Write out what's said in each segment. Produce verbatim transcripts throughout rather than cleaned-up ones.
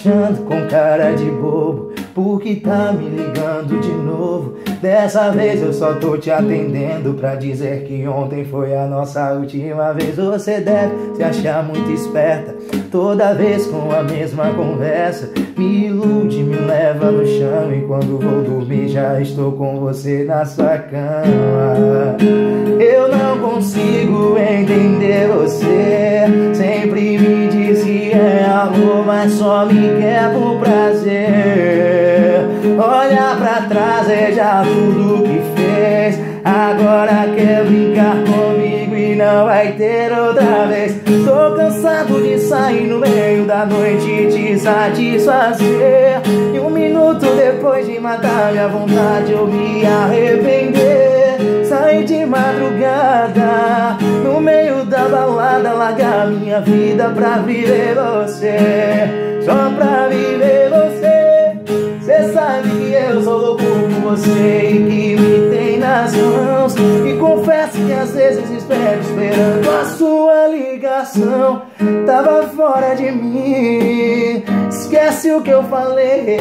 achando com cara de bobo, porque tá me ligando de novo. Dessa vez eu só tô te atendendo pra dizer que ontem foi a nossa última vez. Você deve se achar muito esperta, toda vez com a mesma conversa. Me ilude, me leva no chão, e quando vou dormir já estou com você na sua cama. Eu não consigo entender você, sempre me diz que é amor, mas só me quer por prazer. Olha pra trás, veja tudo que fez, agora quer brincar comigo e não vai ter outra vez. Tô cansado de sair no meio da noite e te satisfazer, e um minuto depois de matar minha vontade eu me arrepender. Sair de madrugada no meio da balada, largar minha vida pra viver você, só pra viver você. Cê sabe que eu sou louco por você e que me tem nas mãos, e confesso que às vezes espero esperando a sua ligação. Tava fora de mim, esquece o que eu falei.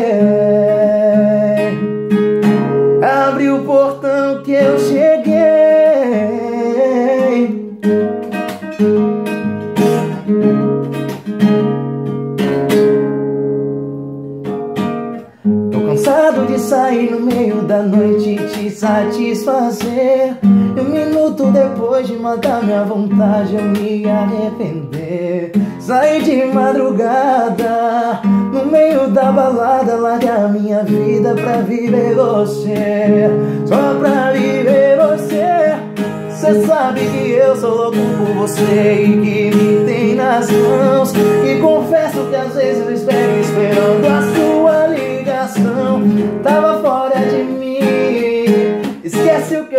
Abre o portão que eu cheguei. Tô cansado de sair no meio da noite e te satisfazer, e um minuto depois de matar minha vontade eu me arrepender. Sair de madrugada no meio da balada, largar minha vida pra viver você, só pra viver você. Cê sabe que eu sou louco por você e que me tem nas mãos, e confesso que às vezes eu espero esperando a sua ligação. Tava fora de mim, esquece o que